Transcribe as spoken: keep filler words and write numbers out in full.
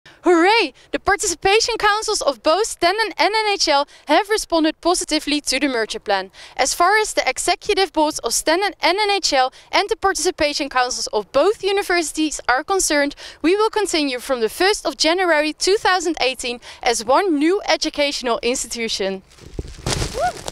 Hooray! The participation councils of both Stenden and N H L have responded positively to the merger plan. As far as the executive boards of Stenden and N H L and the participation councils of both universities are concerned, we will continue from the first of January two thousand eighteen as one new educational institution. Woo!